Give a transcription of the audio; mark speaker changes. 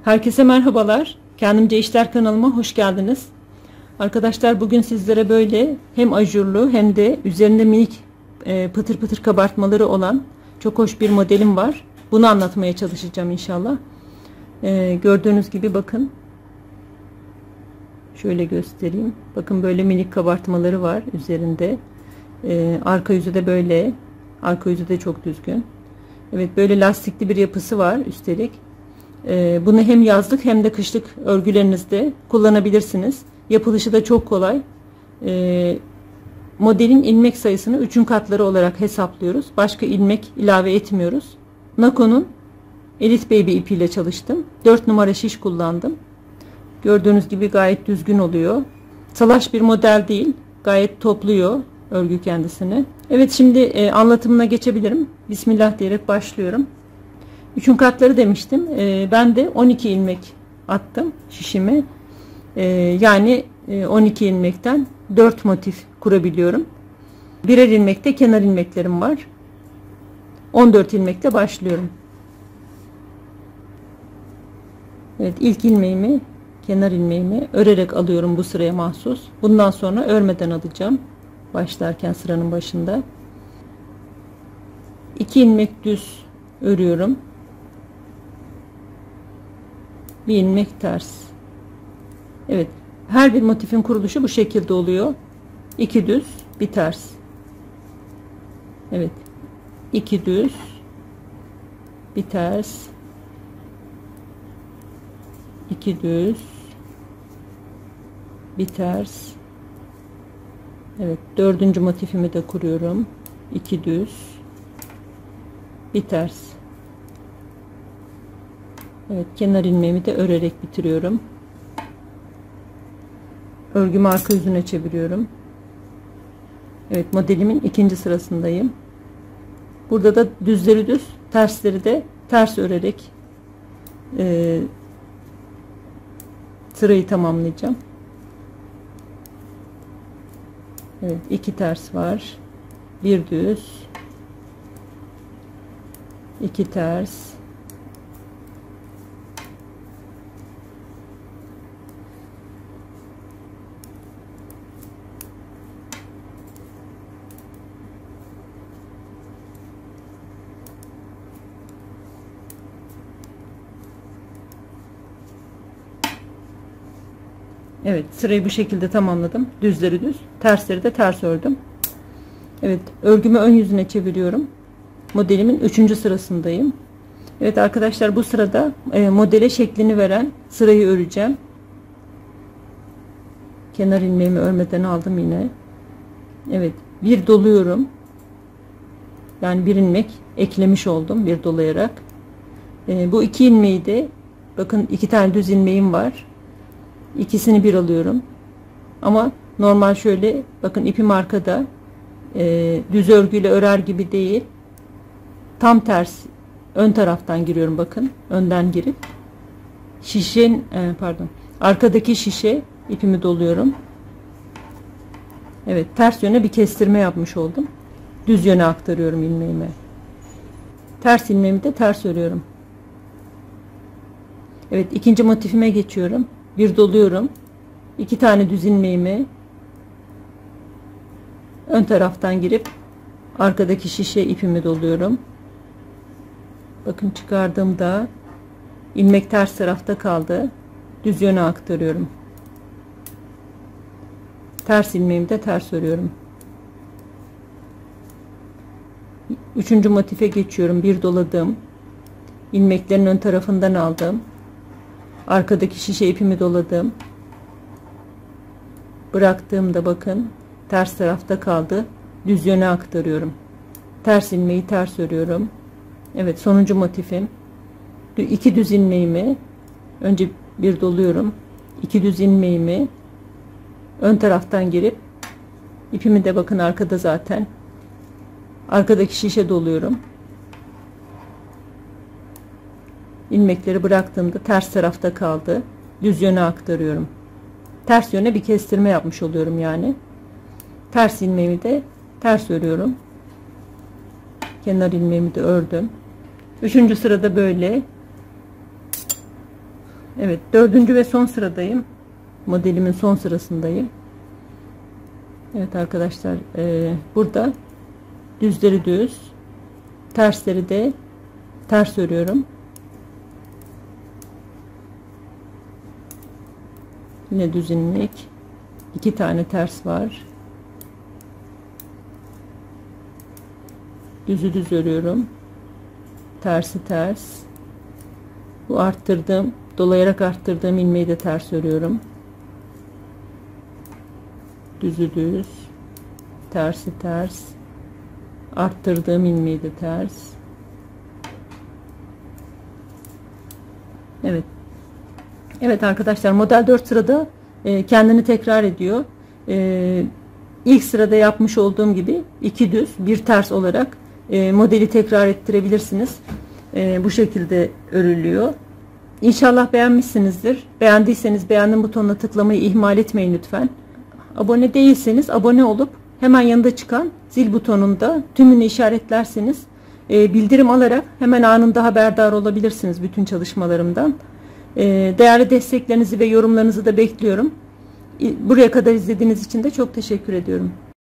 Speaker 1: Herkese merhabalar. Kendimce İşler kanalıma hoş geldiniz. Arkadaşlar bugün sizlere böyle hem ajurlu hem de üzerinde minik pıtır pıtır kabartmaları olan çok hoş bir modelim var. Bunu anlatmaya çalışacağım inşallah. Gördüğünüz gibi bakın. Şöyle göstereyim. Bakın böyle minik kabartmaları var üzerinde. Arka yüzü de böyle. Arka yüzü de çok düzgün. Evet, böyle lastikli bir yapısı var üstelik. Bunu hem yazlık hem de kışlık örgülerinizde kullanabilirsiniz. Yapılışı da çok kolay. Modelin ilmek sayısını 3'ün katları olarak hesaplıyoruz. Başka ilmek ilave etmiyoruz. Nako'nun Elite Baby ipiyle çalıştım. 4 numara şiş kullandım. Gördüğünüz gibi gayet düzgün oluyor. Salaş bir model değil. Gayet topluyor örgü kendisini. Evet, şimdi anlatımına geçebilirim. Bismillah diyerek başlıyorum. 3'ün katları demiştim. Ben de 12 ilmek attım şişimi. Yani 12 ilmekten 4 motif kurabiliyorum. Birer ilmekte kenar ilmeklerim var. 14 ilmekte başlıyorum. Evet, ilk ilmeğimi, kenar ilmeğimi örerek alıyorum bu sıraya mahsus. Bundan sonra örmeden alacağım. Başlarken sıranın başında. 2 ilmek düz örüyorum. Bir ilmek ters. Evet, her bir motifin kuruluşu bu şekilde oluyor. 2 düz, bir ters. Evet, 2 düz, bir ters, 2 düz, bir ters. Evet, dördüncü motifimi de kuruyorum. 2 düz, bir ters. Evet, kenar ilmeğimi de örerek bitiriyorum. Örgümü arka yüzüne çeviriyorum. Evet, modelimin ikinci sırasındayım. Burada da düzleri düz, tersleri de ters örerek sırayı tamamlayacağım. Evet, 2 ters var. Bir düz, 2 ters, evet, sırayı bu şekilde tamamladım. Düzleri düz, tersleri de ters ördüm. Evet, örgümü ön yüzüne çeviriyorum. Modelimin 3. sırasındayım. Evet arkadaşlar, bu sırada modele şeklini veren sırayı öreceğim. Kenar ilmeğimi örmeden aldım yine. Evet, bir doluyorum. Yani bir ilmek eklemiş oldum bir dolayarak. Bu 2 ilmeği de bakın, 2 tane düz ilmeğim var. İkisini bir alıyorum. Ama normal şöyle bakın, ipim arkada, düz örgüyle örer gibi değil. Tam ters ön taraftan giriyorum, bakın. Önden girip arkadaki şişe ipimi doluyorum. Evet, ters yöne bir kestirme yapmış oldum. Düz yöne aktarıyorum ilmeğimi. Ters ilmeğimi de ters örüyorum. Evet, ikinci motifime geçiyorum. Bir doluyorum. 2 tane düz ilmeğimi ön taraftan girip arkadaki şişe ipimi doluyorum. Bakın, çıkardığımda ilmek ters tarafta kaldı. Düz yöne aktarıyorum. Ters ilmeğimi de ters örüyorum. 3. motife geçiyorum. Bir doladım. İlmeklerin ön tarafından aldım. Arkadaki şişe ipimi doladım. Bıraktığımda bakın, ters tarafta kaldı. Düz yöne aktarıyorum. Ters ilmeği ters örüyorum. Evet, sonuncu motifim. 2 düz ilmeğimi önce bir doluyorum. 2 düz ilmeğimi ön taraftan girip ipimi de bakın arkada zaten. Arkadaki şişe doluyorum. İlmekleri bıraktığımda ters tarafta kaldı. Düz yöne aktarıyorum. Ters yöne bir kestirme yapmış oluyorum yani. Ters ilmeğimi de ters örüyorum. Kenar ilmeğimi de ördüm. 3. sırada böyle Evet, dördüncü ve son sıradayım. Modelimin son sırasındayım. Evet arkadaşlar, burada düzleri düz, tersleri de ters örüyorum. Yine düz ilmek, 2 tane ters var. Düzü düz örüyorum, tersi ters. Bu arttırdığım, dolayarak arttırdığım ilmeği de ters örüyorum. Düzü düz, tersi ters, arttırdığım ilmeği de ters. Evet. Evet arkadaşlar, model 4 sırada kendini tekrar ediyor. İlk sırada yapmış olduğum gibi 2 düz 1 ters olarak modeli tekrar ettirebilirsiniz. Bu şekilde örülüyor. İnşallah beğenmişsinizdir. Beğendiyseniz beğendim butonuna tıklamayı ihmal etmeyin lütfen. Abone değilseniz abone olup hemen yanında çıkan zil butonunda tümünü işaretlerseniz bildirim alarak hemen anında haberdar olabilirsiniz bütün çalışmalarımdan. Değerli desteklerinizi ve yorumlarınızı da bekliyorum. Buraya kadar izlediğiniz için de çok teşekkür ediyorum.